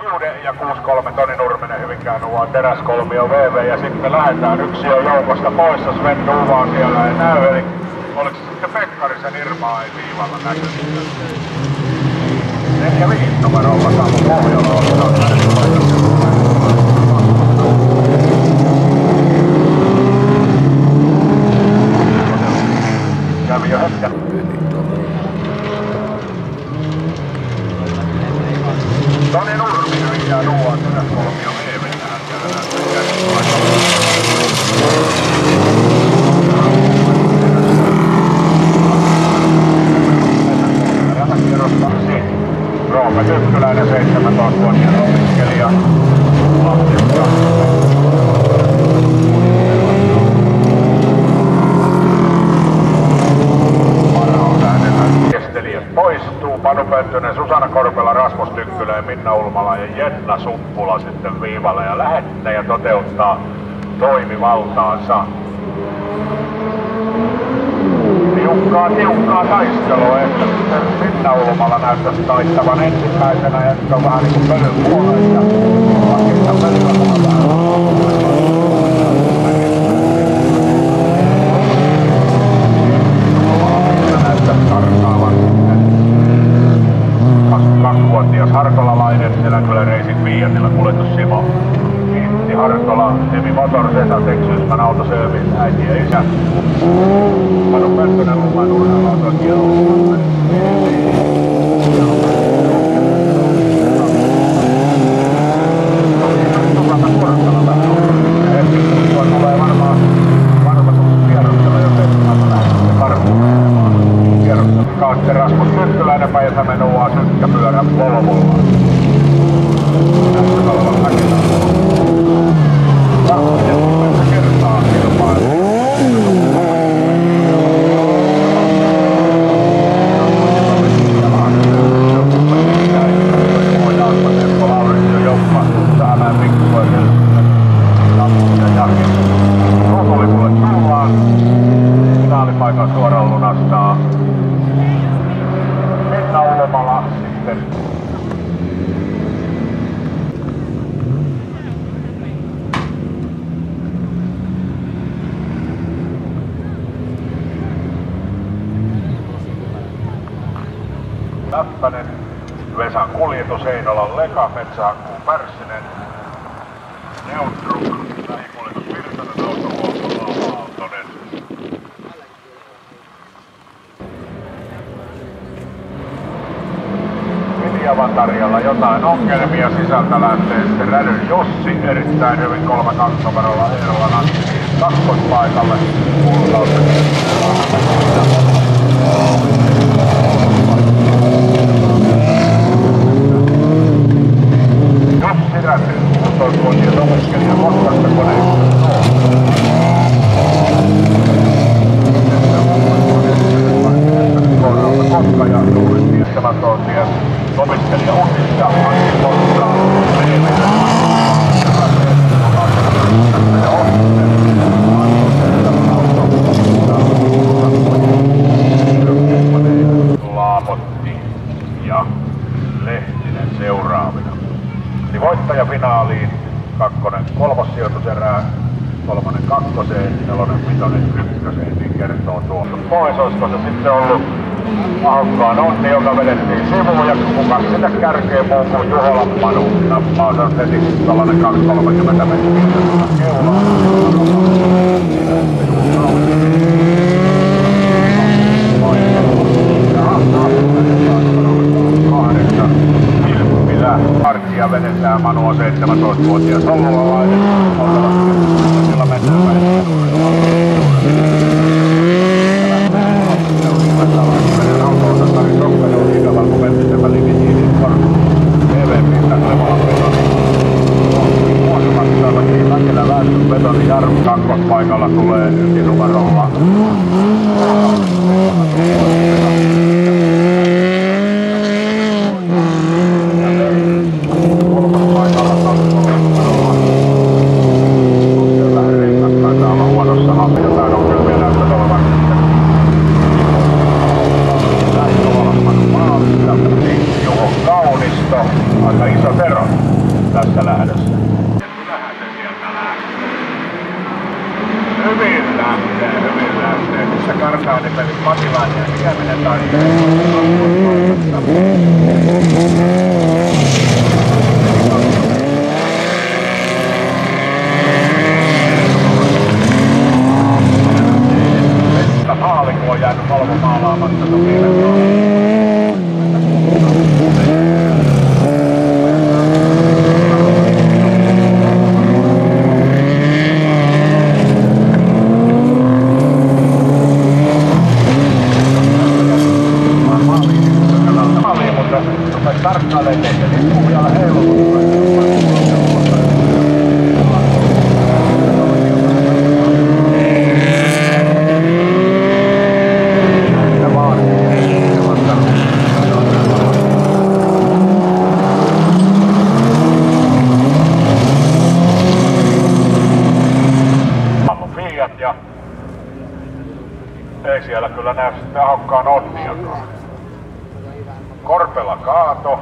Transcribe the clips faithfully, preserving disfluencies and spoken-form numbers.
kuuden ja kuusi kolme Toni Nurminen Hyvinkään Nuuan teräskolmio V V ja sitten me lähdetään yksi jo joukosta pois, jos Sven Nuuvaa siellä ei näy, eli oliko se sitten Pekkarisen Irmaa ei viivalla näkynyt. neljä viisi numerolla Samu Pohjola oli kävi jo hetken. Toni Nurminen Hyvinkään Nuuan teräskolmio V V tähän siellä näyttää. Roope Tykkyläinen, seitsemäntoistavuotias opiskelija Lahdesta. Viestelijät poistuu. Panu Pönttönen, Susanna Korpela, Rasmus Tykkylä, Minna Ulmala ja Jenna Suppula sitten viivalle ja lähettäjä toteuttaa toimivaltaansa. Tiukkaa, tiukkaa taistelua, että sitten Minna Ulmala näyttäisi taittavan ensimmäisenä ja nyt on vähän niin kuin pölyn puolella ja pakista pölyä puolella. Näyttäisi karkaavan kaksikymmentäkaksivuotias harkolalainen Eläkylän Racing Fiatilla kuljetus Simo. Kiitti Harkola, Emi Motors, Esa Teksyysmän Autoservice, äiti ja isä. Panu Pönttönen, Luman urheilautoa kielua. Susanna Korkala vähän. Ja hetki kuluttua tulee varmaan varmasti kierroksella, jos ei lähdette karkuun. Kierroksella kautta Rasmus Tykkyläinen, Päijät-Hämeen Nuuaa, Sykkäpyörä, Volvolla. Tässä olevan Mäkelä. Ensimmäistä kertaa kilpailu. Ruutulipulle tullaan. Finaalipaikan suoraan lunastaa Minna Ulmala sitten. Läppänen, Vesan kuljetus, Heinolan Leka, Metsähakkuu Pärssinen, Neutruk, lähikuljetus Virtanen, Autohuoltola, Aaltonen. Viljavan tarjolla jotain ongelmia, sisältä lähtee sitten Rädyn Jussi, erittäin hyvin kolme kaksi numerolla Eerolan Antti kakkospaikalle, Kuulkautta Jussi Räty, kuusitoistavuotias opiskelija Kotkasta koneessa. Kotka ja seitsemäntoistavuotias opiskelija Unnissa Antti Kotka. Laapotti ja Lehtinen seuraavina. Eli voittaja finaaliin, kakkonen kolmossijoituserää, kolmonen kakkoseen, nelonen vitonen ykköseen, niin kertoo tuolta pois. Olisiko se sitten ollut Ahokkaan Onni, joka vedettiin sivuun ja kukas sitä kärkeen muu kuin Juholan Manu nappaa. Se on heti tollanen kaksi kolmekymmentä metriä keulaa. Parkkia vedetään, Manu on seitsemäntoistavuotias Ollulalainen. Sillä mennään välissä. Autoosastari Sokka joutui ikävän kuventisemmän limitiin T V-pinta Klemolan betoni. Vuosimaksaavakin Mäkelä Väestön betoni Jarmo kakkospaikalla tulee ykkönumerolla. Kolmas paikalla ne tarvitsee. Maallikko on jäänyt valvo maalaamatta tarkkailee teitä, niin puhujalla heiluu. Fiat ja ei siellä kyllä näy sitten ahokkaan onniakaan. Korpela kaato.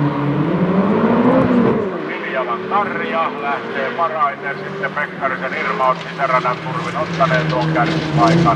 Viljalan Tarja lähtee parainen, sitten Pekkarisen Irma on sisäradan turvin ottaneet tuon kärkipaikan.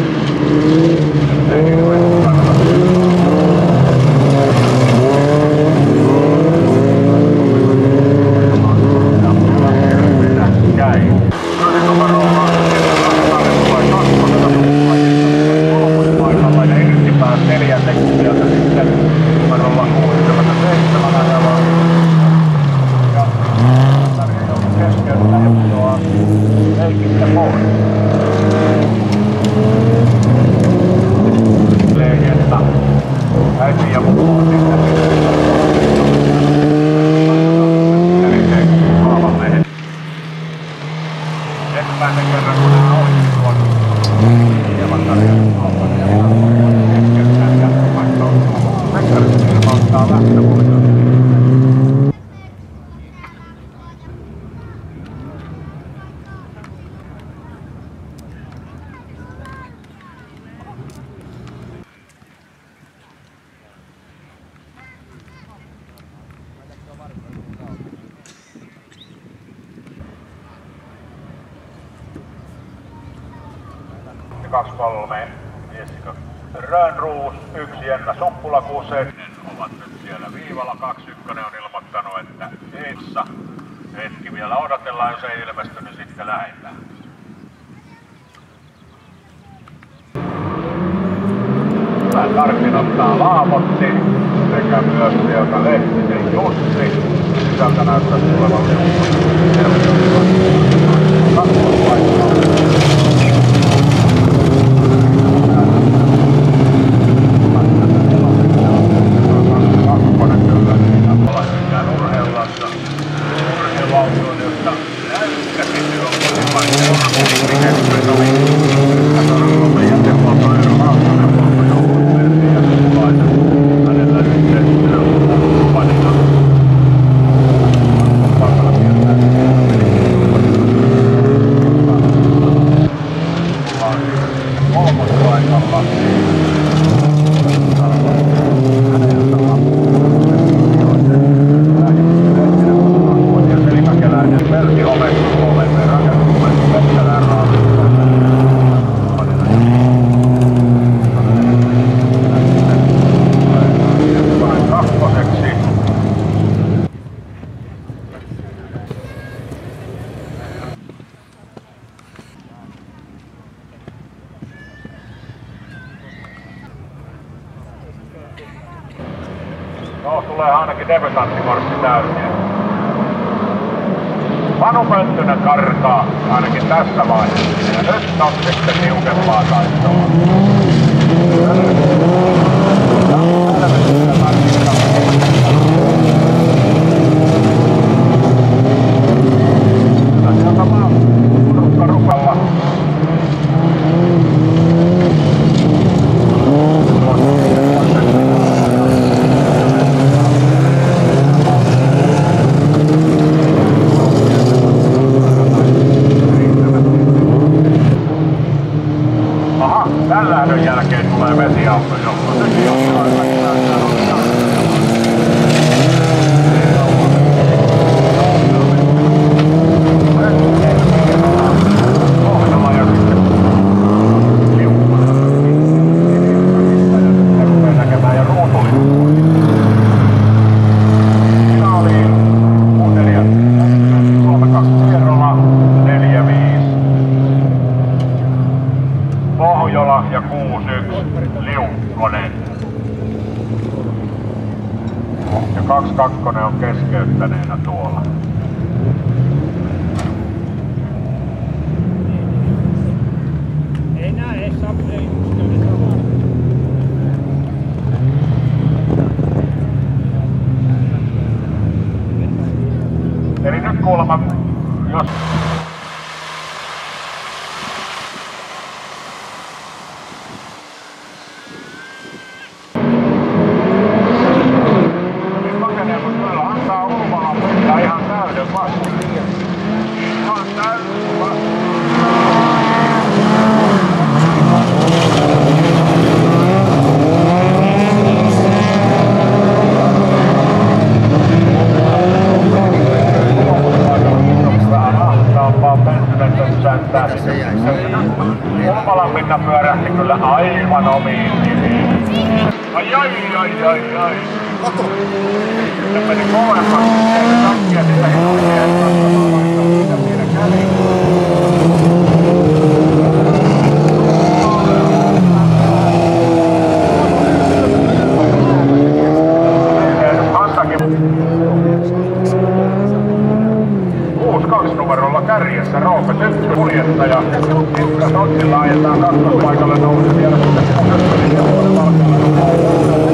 Ensimmäisen kerran kun hän oli tuon hieman tarjolla kaupan ja keskellä jatkopaikkaa. Pekkarisen Irma ottaa lähtövuodelta. kaksi kolme Jessica Rönnruus, yksi Jenna Suppula kuusi seitsemän ovat nyt siellä viivalla. kaksi yksi on ilmoittanut, että Eissa hetki vielä odotellaan, jos ei ilmesty, niin sitten lähdetään. Hyvän Tarkin ottaa Laamotti sekä myös sieltä Lehtisen Jussi. Sisältä näyttää tulevan kakkospaikkaa. No, tulee ainakin debutanttimarssi täysin. Panu Pönttynen karkaa ainakin tässä vaiheessa. Ja nyt on sitten tiukempaa taistelua. Sieltä vaan rukka rukalla. Tämän lähdön jälkeen tulee vesiauto, jossa kaksi kakkonen on keskeyttäneenä tuolla. Ei näe, ei saa, ei Eli nyt kuulemma, jos... Niin pakenee, mutta kyllä antaa Ulvalan pitää ihan täyden vastuun. Ihan täyden vastuun. Ulvalan pinna pyörähti kyllä aivan omiin nimiin. Ai ai ai ai ai. Se meni kovemmaksi. Se takia sitä hiljaa. Mitä siinä kävi? kuusi kaksi numerolla kärjessä Roope Tyttö kuljettaja. Tikka Totsilla ajetaan kakkospaikalle nousi vielä sitten kuusi ja vuoden valkealla.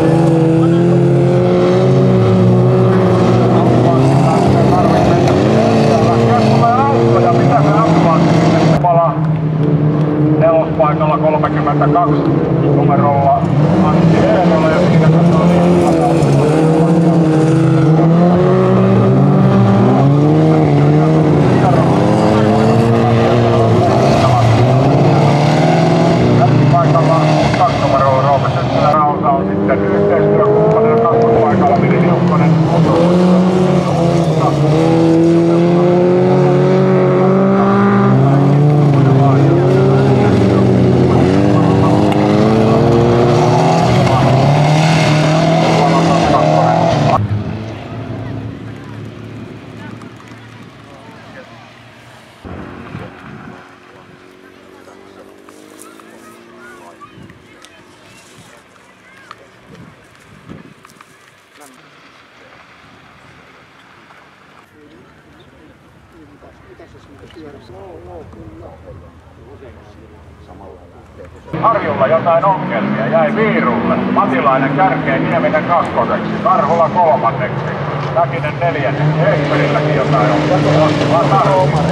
Nelospaikalla kolmekymmentäkaksi numerolla Antti Eenola ja siinä katsoo paikalla kaksi numerolla Roopessa. Sillä Rausa on sitten yhteistyökumppanina kakkospaikalla Mini Niukkonen. Harjulla jotain ongelmia jäi Viirulle. Matilainen kärkeen, Nieminen kakkoseksi, Karhula kolmanneksi, Mäkinen neljänneksi, Eikperilläkin jotain ongelmia.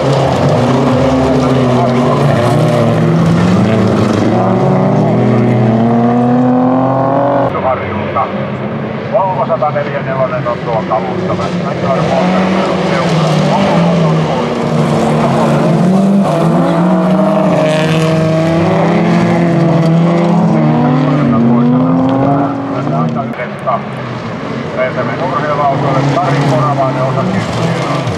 Harjulta. Volvo sata neljäkymmentäneljä on tuo kalustamässä. Mäkinen on seuraa. Reitämen urheilautoille Kari Koravainen osakeyhtiö.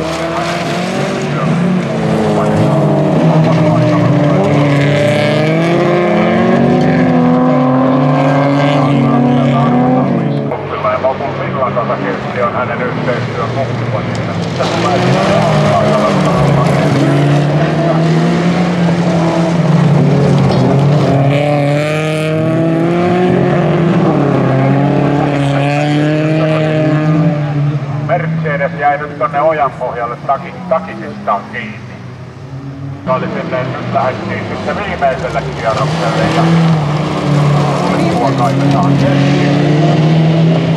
Ja Lopun Finland osakeyhtiö on hänen yhteistyön kumppanina. Mercedes jäi nyt tonne ojan pohjalle takisistaan kiinni. Se oli silleen, nyt lähdettiin sitten viimeiselle kierrokselle ja tuo kaivetaan keskiin.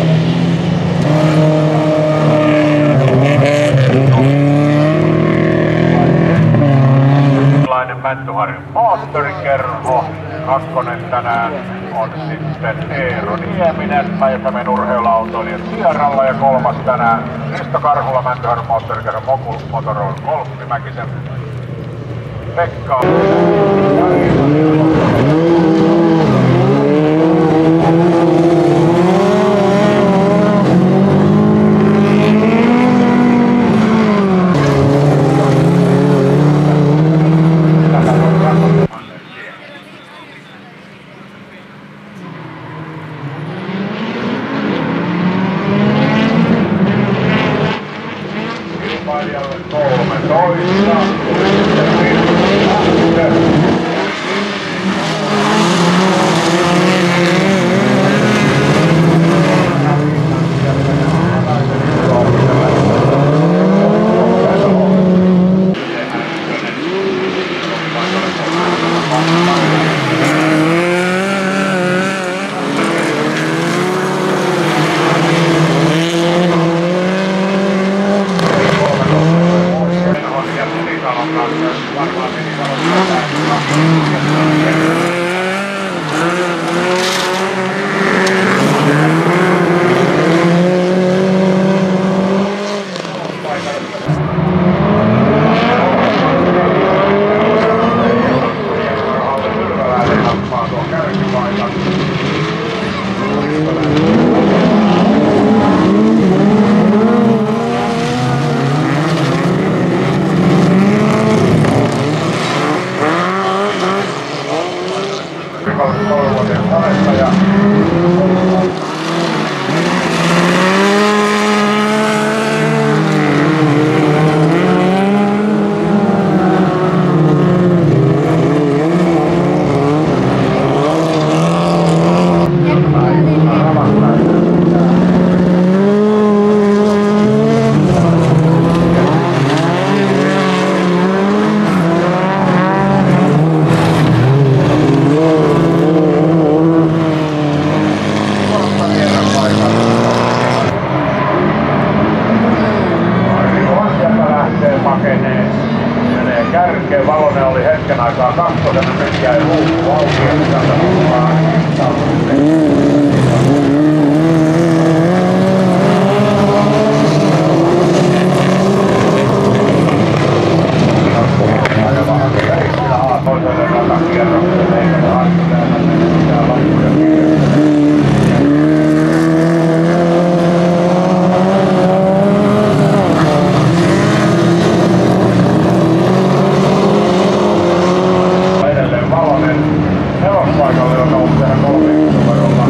Mäntyharjun moottorikerho. Kakkonen tänään on sitten Eero Nieminen, Päijät-Hämeen urheiluautoilijat Sierralla ja kolmas tänään Risto Karhula, Mäntyharjun moottorikerho Mokul Motorola Golfi Mäkisen Pekka. kolmetoista. hetken aikaa kakkosena meni jäi luukku auki ja sieltä tullaan toiselle ratakierrokselle eikä se haittu täällä mitään lappuja kirjoittaa. Edelleen Valonen nelospaikalle on noussut tehdä kolmekymmentä numerolla.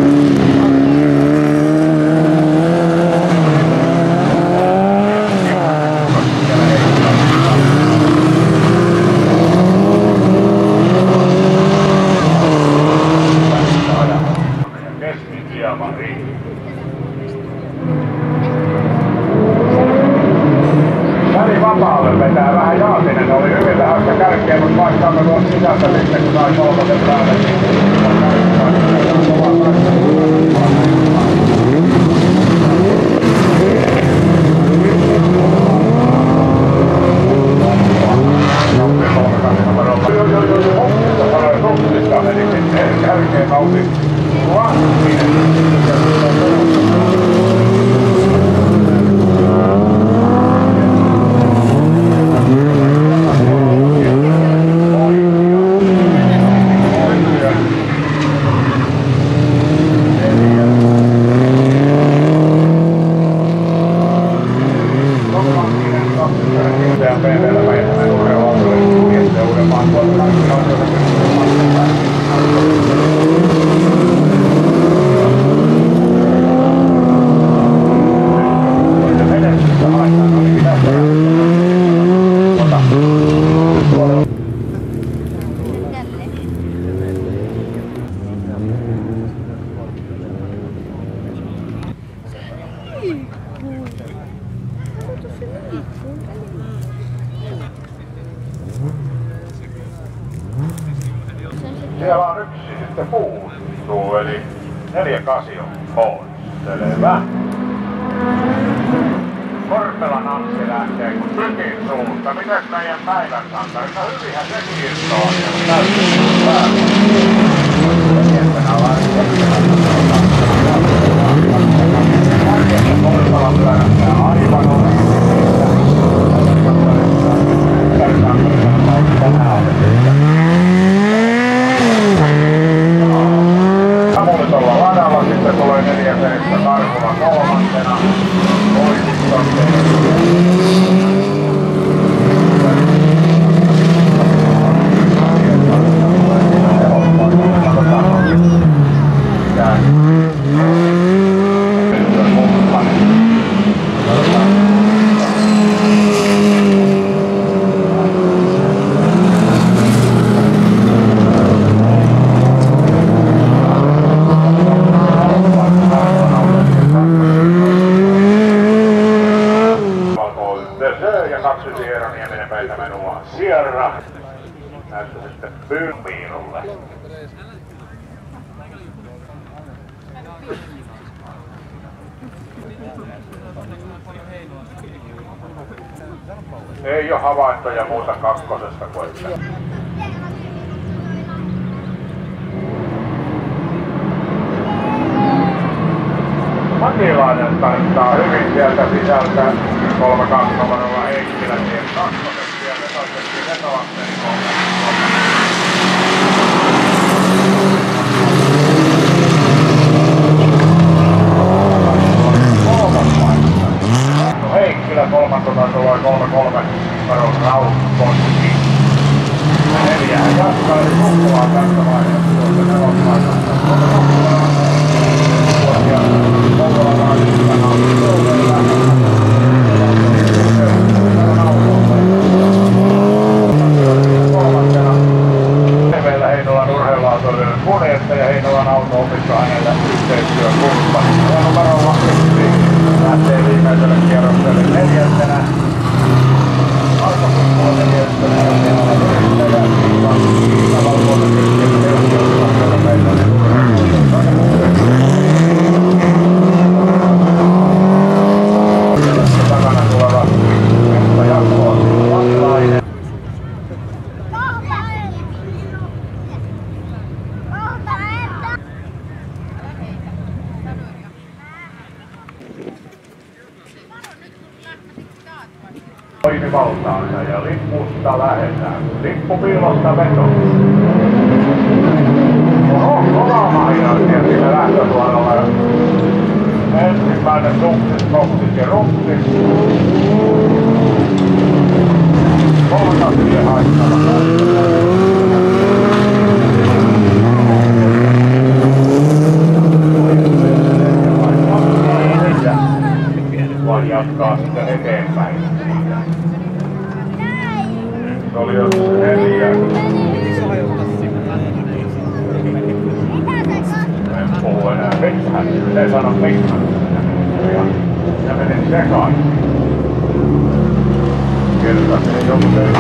Väli vapaalle vetää vähän Jaatinen, oli hyvin lähdössä kärkeä, mutta paikkaamme tuolta sisältä sitten, kun sai kolmosen päälle, niin on kärkeä kovaa kärkeä nousi Lahtinen. Siellä on yksi sitten puuttuu, eli neljä kasio pois. Selvä. Korpelan Anssi lähtee kun tykin suunta. Mitäs meidän päivän kantaa? No hyvinhän se kiirtoo. Täytyy päällä. Jättänä Korpelan pyörähtää aivan ohi. Samulisella ladalla sitten tulee neljäntenistä Karhula kolmantena. Sierra. Näyttää sitten Pylmiinulle. Ei ole havaintoja muuta kakkosesta kuin että. Matilainen taittaa hyvin sieltä sisältä. kolme kaksi numerolla Heikkilä tien kakkosen. Sieltä toistettiin vetoakseen kolme. Heikkilä kolmantena tulee kolme kolme numeron Rautkoski. Neljähän jatkaa, eli Kukkulaa tässä vaiheessa tuolta nelospaikasta. Ja Kukkulaa aikana on Kukkulaa. Meillä Heinolan urheiluautoilijoiden kuljettaja Heinolan auto-opissa hänellä yhteistyökumppani. Ja numero Lahti lähtee viimeiselle kierrokselle neljäntenä. Alkopukkoa neljäntenä ja Heinolan yrittäjä. Kiitos valkoinen keskellä teollisuudella meillä ne urheiluautoilijoiden. Takana tuleva Mesta Jakko Lahtinen. toimivaltaansa ja lippusta lähdetään. Lippupiilosta veto. Oho, kova mahinaisia siinä lähtösuoralla. Ensimmäinen suksit, koksit ja ruksit. Kolmannasille haittava. Vaan jatkaa sitten eteenpäin siitä. Se oli jo neljä. En puhu enää mitään. En sano mitään. Ja menen sekaisin. Kertasin joku teille.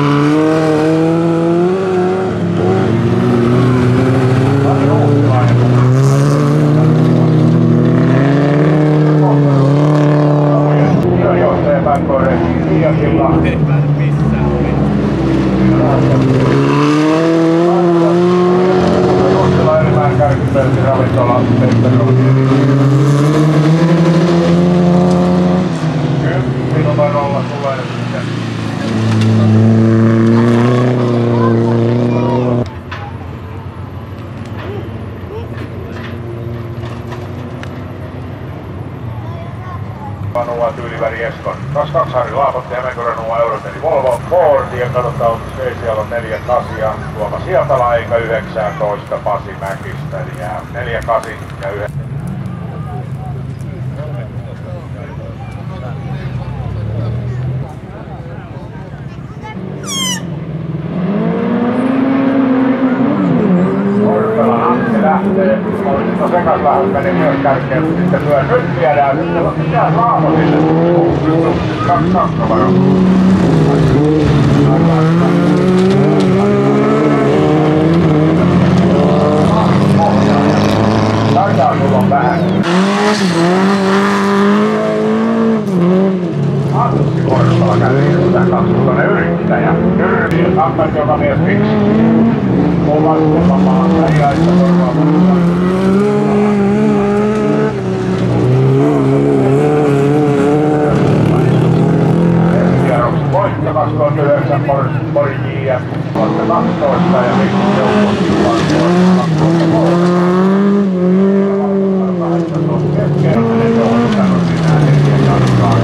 Tämä on ruutsilainen. Työjohtaja Pänkkoinen Iiakilla. Ei pääse missään. Ruutsilainen Mänkäykköpelti ravintola Pepperoni. Numerolla tulee sitten. Vanua Tyyliväri Eskon. kaksikymmentäkaksi Harri Laapotti, Hämeenkyrön Eurot eli Volvo Ford. Ja katsotaan, se siellä on neljä kasia. Tuomas Hietala eikä yhdeksäntoista Pasi Mäkistä. Eli jää neljä kasi ja yhdeksän. Lähtee, no sekas vähän meni myös kärkeen, mutta sitten myös nyt viedään, sitten on mitään Laapotille. Kaksi kaksi varo. Taitaa sulla on vähän. Anssi Korttala kävi sitä kaksikkoinen yrittäjä. Yrviö, tappet joka mies fiksi. Kovasti vamaan lähiaista korvaamaan. Ensikierroksi voitto kaksituhattayhdeksän Porin J F kaksituhattakaksitoista ja Mikko Joukkoskivan kaksituhattakolme. Keskeinen johtanut sinä neljä jatkaa.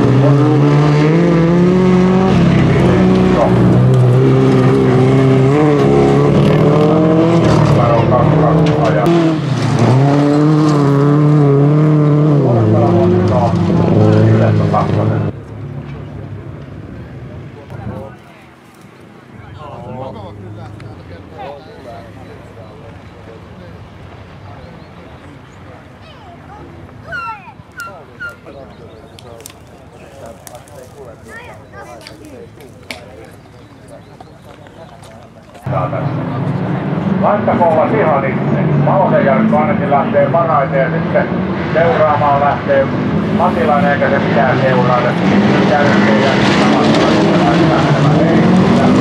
Lantakouva ihan itse. Malosen Jarkko ainakin lähtee parhaiten ja sitten seuraamaan lähtee Matilainen eikä se mitään seuraada. Kärkeen ja sitten Matilainen laittaa enemmän. Ei sitä.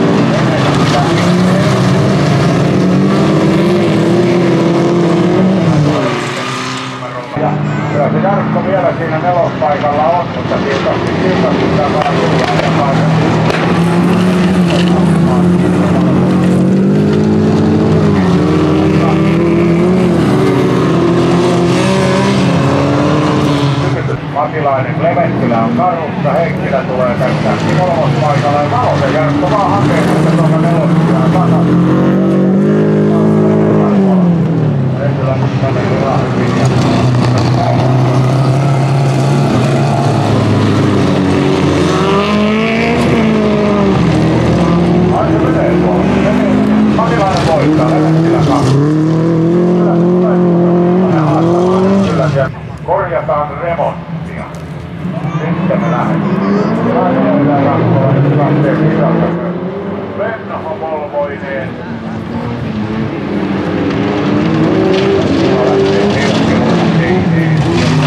Ja kyllä se Jarkko vielä siinä nelospaikalla on, mutta silti pitää vaan tulla ja paikalla. Matilainen Klementilä on karussa, Heikkilä tulee tästä kolmospaikalla ja Malosen Jarkko vaan hakee sitten tuolta neloskilään takaisin. Heikkilä tänne Lahtiin ja ai se menee tuolla. Matilainen voittaa, Klementilä kaksi. Kyllä siellä korjataan remonttia. Sitten me lähdetään. Lähdetään rakkoon, että lähtee kirjalta myös. Vennaho Volvoineen. Lähtee kirjalta. Ei, ei.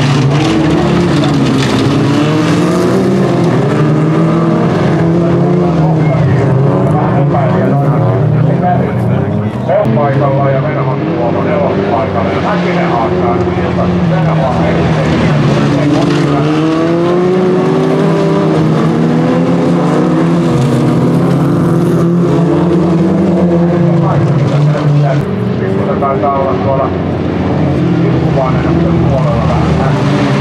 Vähän epäilijä paikalla ja Venhon Tuomo nelospaikalla. Ja Mäkinen haastaa siltä. Venhon heittää. taitaa olla tuolla Ilkkuvaanennuksen puolella vähän.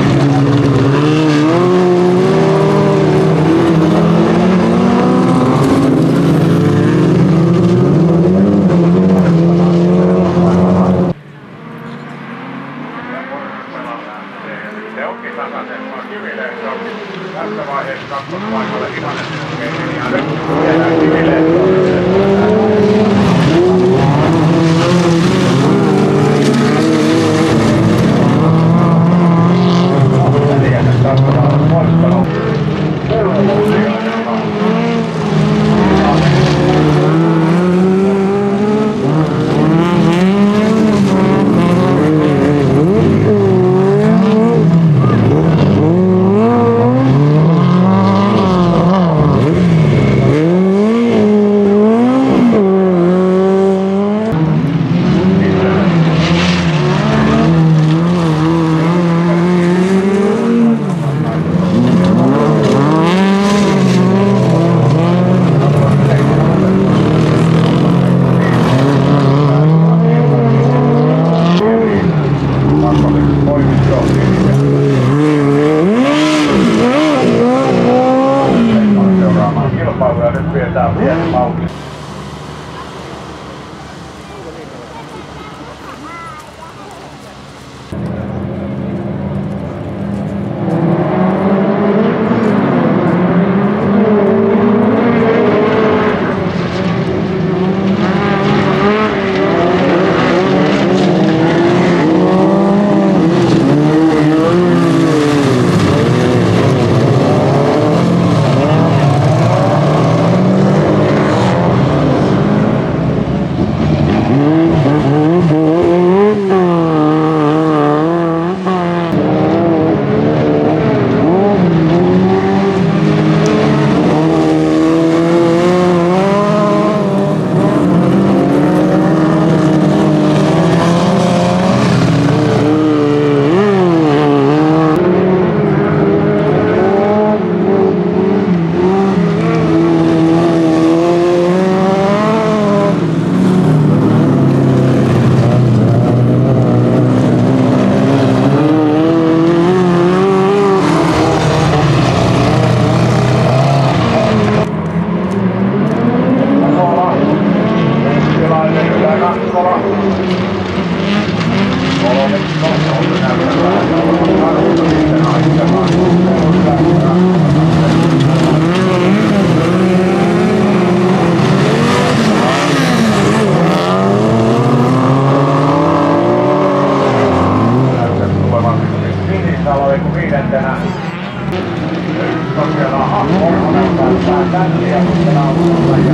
Se onkin tasaisen, se on kivileen, se onkin tässä vaiheessa kakkospaikalle ihanen selkeinen ja nyt viedään kivileen. Kilpailuja nyt pidetään pieni malli. Viidentenä. Nyt tosiaan Ahmo näyttää tänne ja sitten autolla ja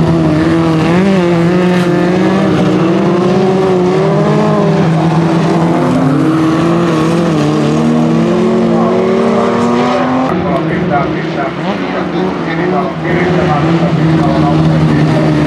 pistää, pistää, Kinisalon kiristämään, mutta Kinisalon autettiin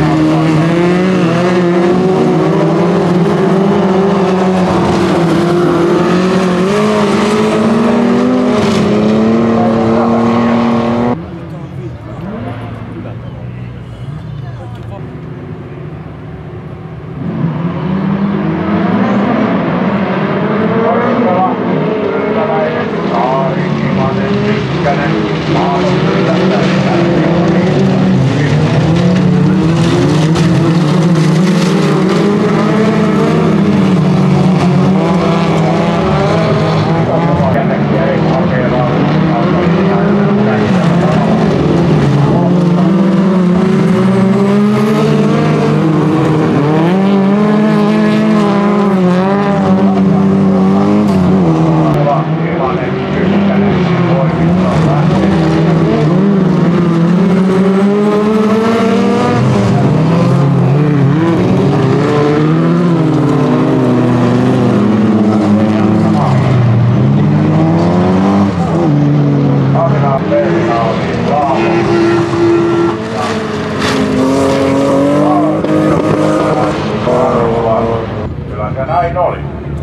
näin oli.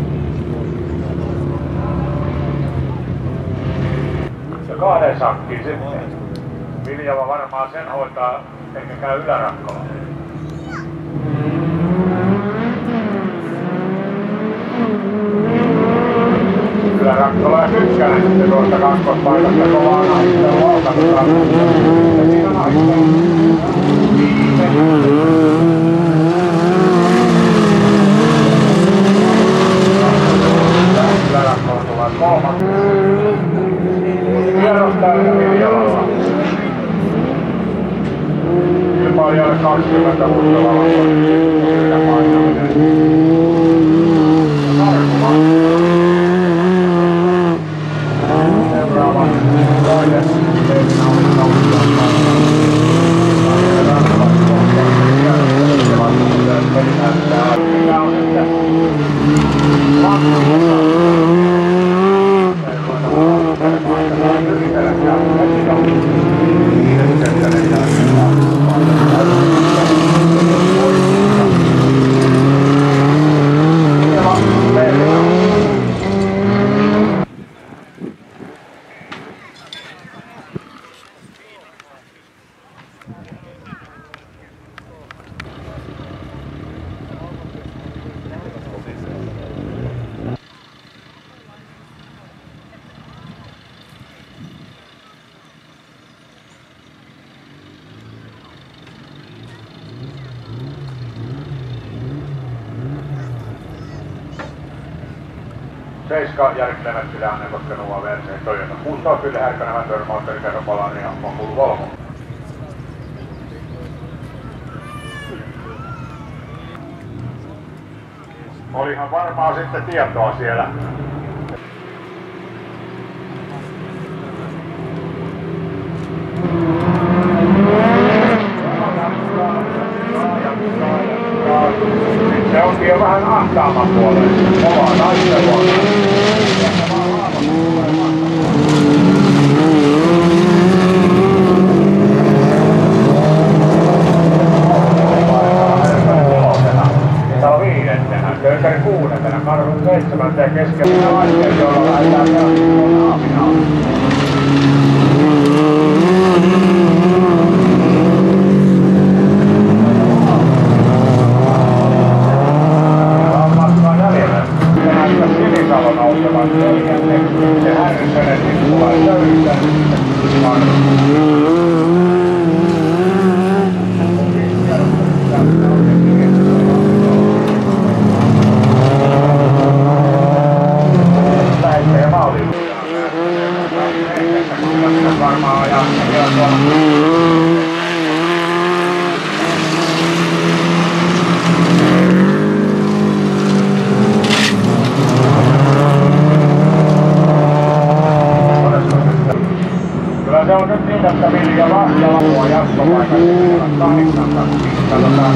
Ja kahden sakkiin sitten. Viljava varmaan sen hoitaa, eikä käy ylärakkoon. Kyllä Rakkola ja Kykkänen sitten tuosta kakkospaikasta kovaa nahistelua alkanut. Siinä nahistelua. Kyllä Rakkola tulee kolmas. Kierros täysin Viljalalla. Kilpailijalle kaksikymmentä Hustelalla. Kyllä painaminen. Tarkuma. Seuraava toinen. Teeminä oli kautta. Peli näyttää. Mikä on sitten? Seiska Jari Klemettilä, Annekosken U A V C, Toyota kuusitoista, Ville Härkänevän Törmoottori, Kerropalan ja Mokulu Volvo. Olihan varmaan sitten tietoa siellä. Se onkin jo vähän ahtaaman puoleen. Kovaa taistelua. Täällä on viidentenä, Köykäri kuudentena, Karhun seitsemänteen keskellä laitteet, joilla lähdetään jälkeen aaminaan. Sinisalo nousevan neljänneksi, se Härkönen tulee töistä. Lähtee maaliin. Varmaan ajaa tuolla. Kyllä se on nyt niin, että Vilja Lahtela tuo jatkopaikan kahdeksan katsotaan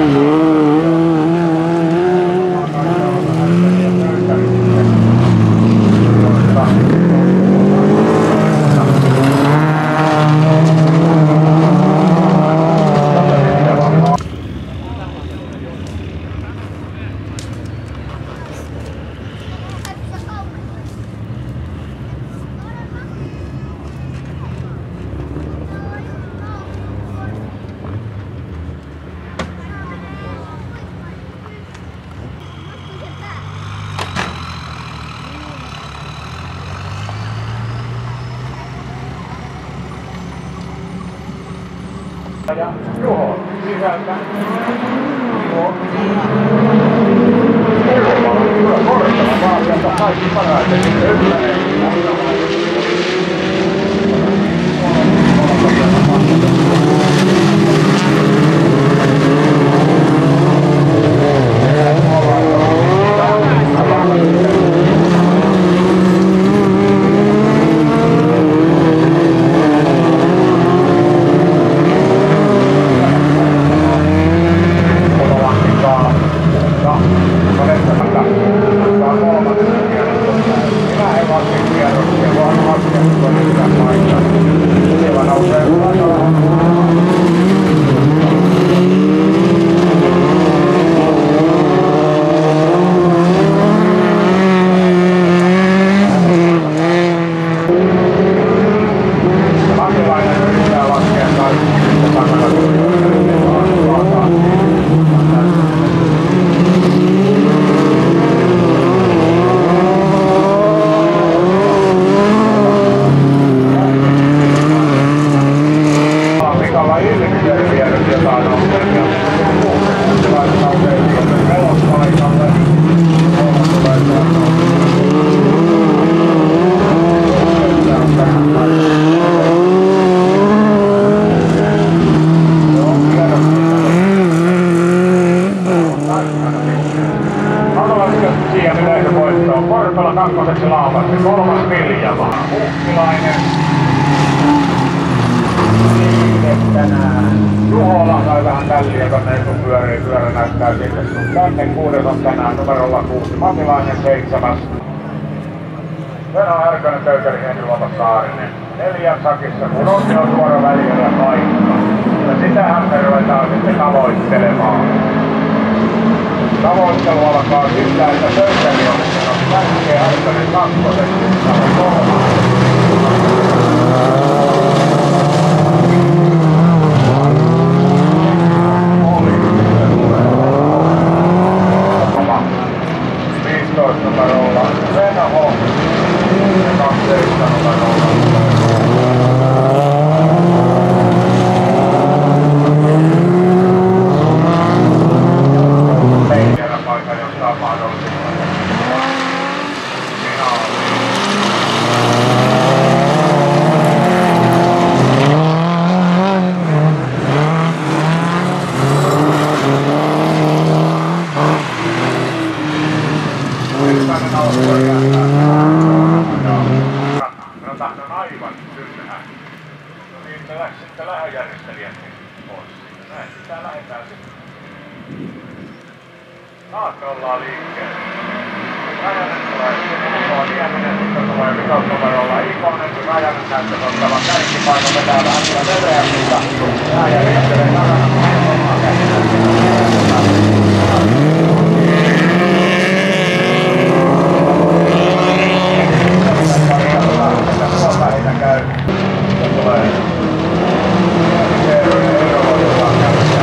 ja Juho sisältä. Juho. Kyllä korjalla vaan sieltä kaikki parhaiten. Ykkönen. vahvasti. Kolmas Viljamaa. Muukkilainen. Tänään Juhola sai vähän tälliä tonne etupyöriin. Pyörä näyttää sitten sun tänne. Kuudes on tänään numerolla kuusi. Matilainen seitsemäs. Venä Härkönen, Pöykäri, Henriluoto, Saarinen. Neljän sakissa, kun on jo suora väliä ja paikka. Ja sitähän me ruvetaan sitten tavoittelemaan. Tavoittelu alkaa sillä, että Pöykäri on lähtee Härkönen kakkoseksi. viisitoista numerolla Venäho ja kaksikymmentä numerolla Meijärä paikka, jossa on mahdollista Rata on aivan tyhjää. No niin, me läks sitten lähöjärjestelijätkin pois. Näin, tää lähetään sitten. Taas me ollaan liikkeellä. Rajanen tulee Ikoon, Nieminen sitten tulee vitosnumerolla Ikonen, kun Rajanen näyttäisi ottavan kärkipaino, vetää vähän kyllä leveä, mutta tää järjestelee takana omaa käsitystä. Lähinnä käy. Se tulee. Se Eero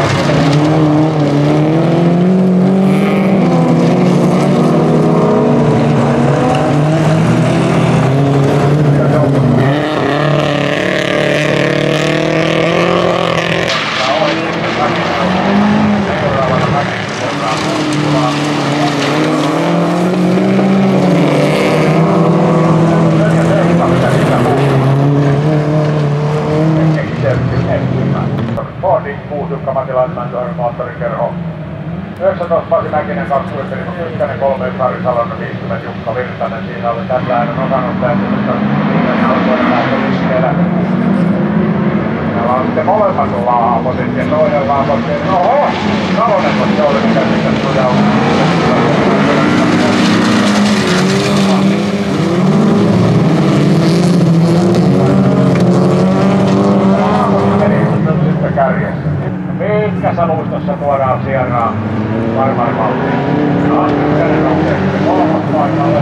moottorikerho. yhdeksäntoista Pasi Mäkinen, kaksikymmentä Ykkönen, kolme Sari Salonen, viisikymmentä Jukka Virtanen. Siinä oli tällä äänen osannut täytyy, mutta viimeinen alkoinen lähtö liikkeellä. Täällä on sitten molemmat laapotit ja toinen laapotit. Oho! Salonen on se oli, mikä sitten sujautui. Sitten kärjessä. Pitkässä luistossa tuodaan sierraa varmaan maltiin. Taas ykkönen nousee sitten kolmas paikalle.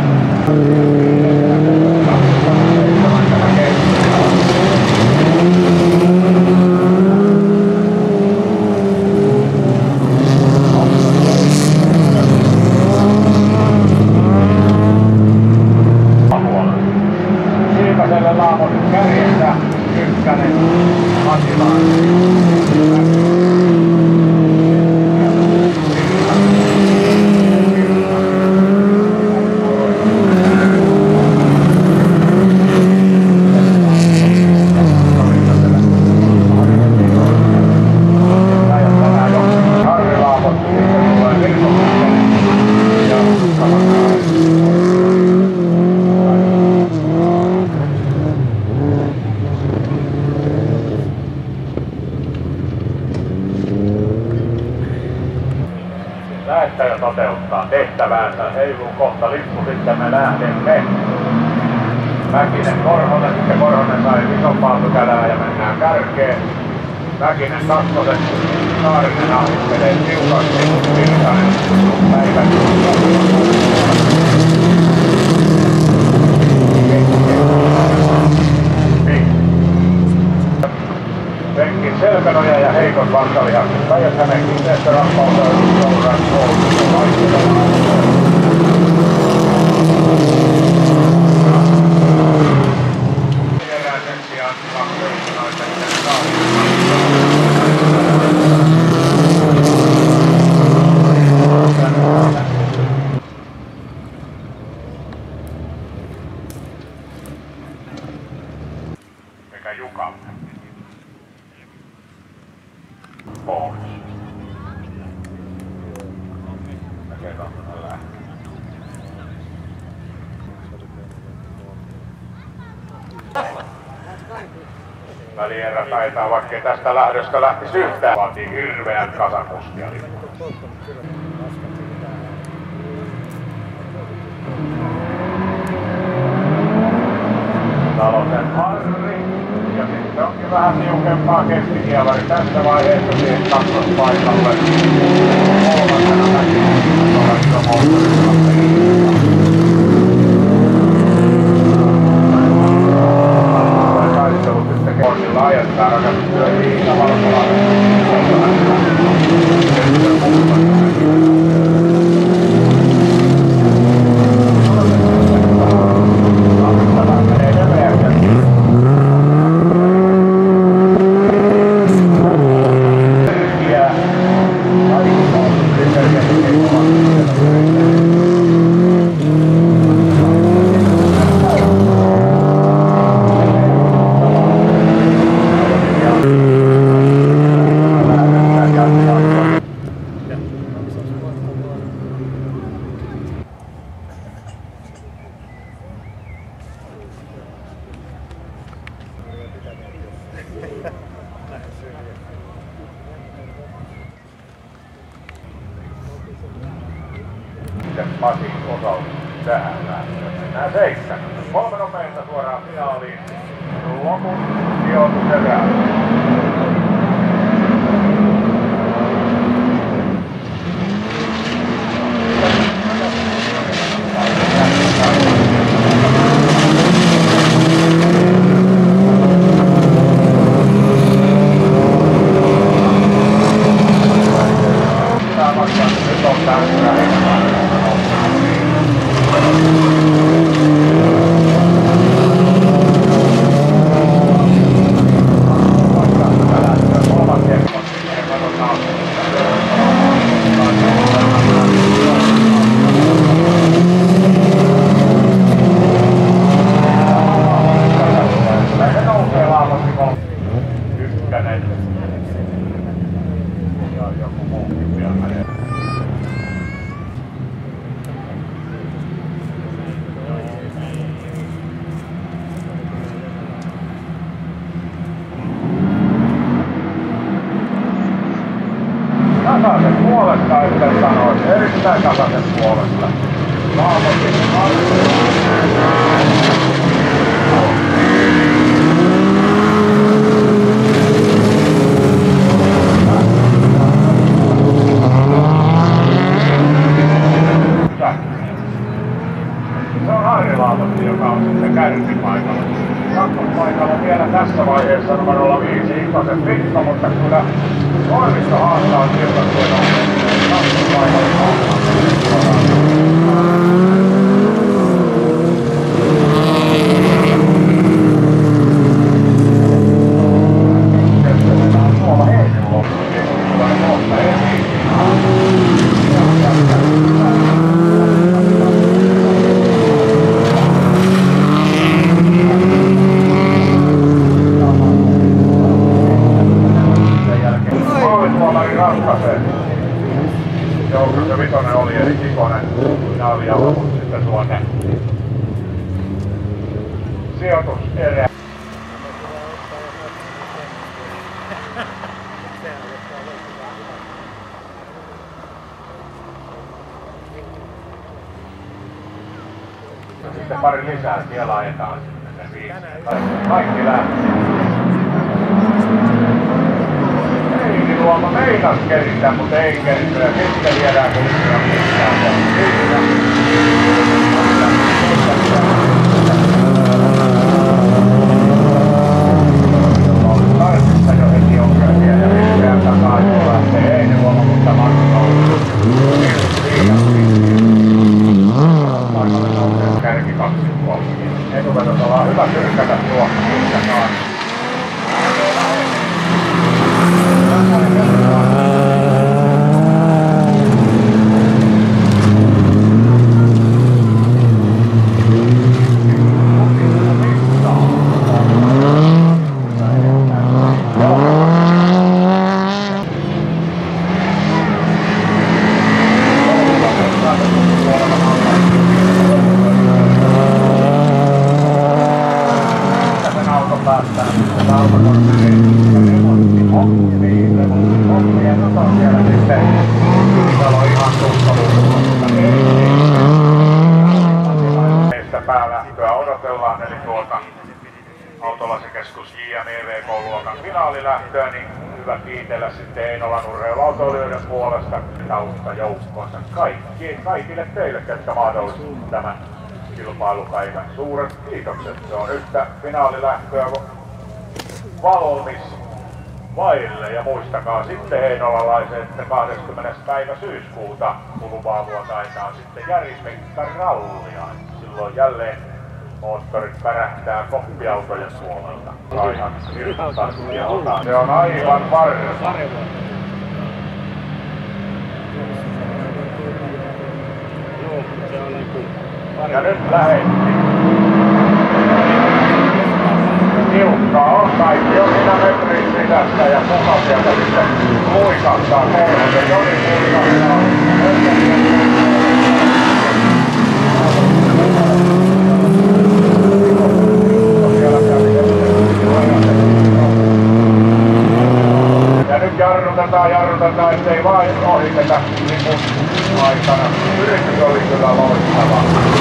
Siipäselle Laamonen kärjessä. Ykkönen Matilainen. Lähettäjä toteuttaa tehtäväänsä, heiluu kohta lippu, sitten me lähdemme. Mäkinen Korhonen, sitten Korhonen sai isompaa pykälää ja mennään kärkeen. Mäkinen kakkosen, Saarinen ahittelee tiukasti, Virtanen päivän. Penkin selkänoja ja heikot vartalihakset. Päijät-Hämeen kiinteistörampausta Souran koulutusta vaihtelua. Erään sen sijaan kakkoisnaisen sekä Jukalle. Pois. Mä kerron, kun hän lähtee. Välierä taitaa, vaikkei tästä lähdöstä lähtisi yhtään. Vaatii hirveän kasakuskia. Salosen Harri. Ja sitten onkin vähän niukempaa keskikievari tässä vaiheessa siihen kakkospaikalle. Kolmantena näkyy, että olette moottorilla. Kortilla ajattaa rakennustyö Iina Valkolainen. Matin osalta tähän lähtöön. Mennään seitsemän. Kolme nopeinta suoraan finaaliin. Lopun sijoitus erään. Tasaisen puolesta, että sanoisi, erittäin tasaisen puolesta. Laamotin se on Harri Laamotti, joka on sitten kärkipaikalla. Kakkospaikalla vielä tässä vaiheessa numerolla viisi Ikosen Mikko, mutta kyllä Koivisto haastaa silloin tuolla kakkospaikalla. Tuolla Heisin loppuun, tulee kohta esiin. Joukossa vitonen oli eli Ikonen finaali ja loput sitten tuonne sijoituserään. Sitten pari lisää, siellä ajetaan sitten se viisi. Kaikki lähtee. Luoma meinas keritä, mutta ei keritä. Ja sitten viedään kulttuuria missään. Tarvitsa jo heti ongelmia ja vihreän takaa jo lähtee. Ei ne luoma, mutta Marko on paikalle nousee kärki kaksi puolta. Etuvedossa ollaan hyvä syrkätä tuo takaa. Päästään Päälähtöä odotellaan, eli tuota Autolasikeskus J M E V-kouluokan finaalilähtöä, niin hyvä kiitellä sitten Heinolan urheiluautoilijoiden puolesta taustajoukkoonsa. Kaikki, kaikille teille, ketkä mahdollistivat tämän kilpailupäivän. Suuret kiitokset. Se on yhtä finaalilähtöä valmis vaille. Ja muistakaa sitten heinolalaiset, että kahdeskymmenes päivä syyskuuta kuluvaa vuotta aina on sitten Järispekka-rallia. Silloin jälleen moottorit pärähtää koppiautojen puolelta. Aivan kirkkaasti ota. Se on aivan varma. Ja nyt lähetti. Tiukkaa on, kaikki on siinä metrin sisässä ja kuka sieltä sitten muikahtaa kolmosen. Joni muikahtaa. Ja nyt jarrutetaan, jarrutetaan, ettei vain ohiteta lipun aikana. Yritys oli kyllä loistava.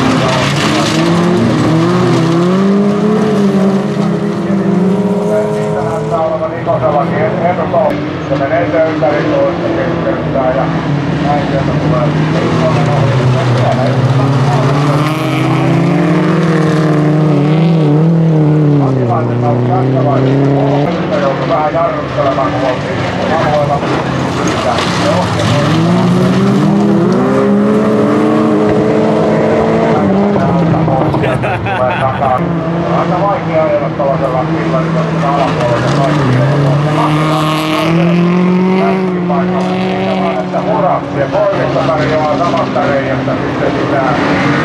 Siitä näyttää olevan Ikosellakin erto. Se menee töytäri toista keskeyttää ja näin sieltä tulee Ikonen ohitetta. Akilainen on kässävaisesti kolmesta, joutui vähän jarruttelemaan, kun oltiin alueella sitä. Se tulee takaa. On aika vaikea ajella tällaisella pillarilla, kun alapuolella kaikki on paikalla. Siitä vaan, että hurra! Ja koivista tarjoaa samasta reijästä sitten sisään.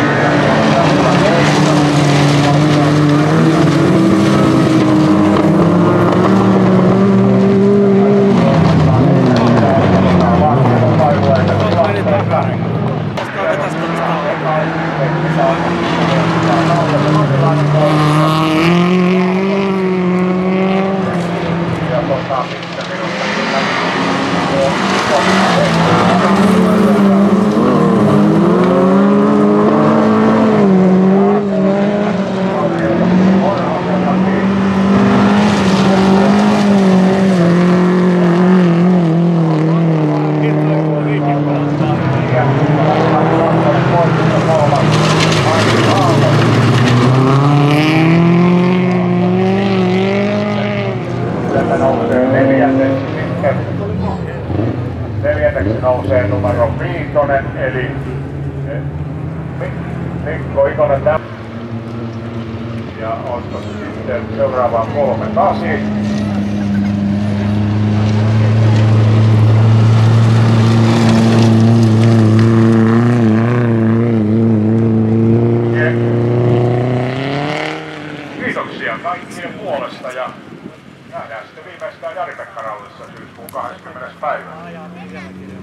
Neljänneksi nousee numero viitonen, eli Mikko Ikonen. Ja Otto sitten seuraavaan kolme kasi. Kiitoksia kaikkien puolesta ja nähdään sitten viimeistään Järispekka-rallissa syyskuun kahdeskymmenes päivä.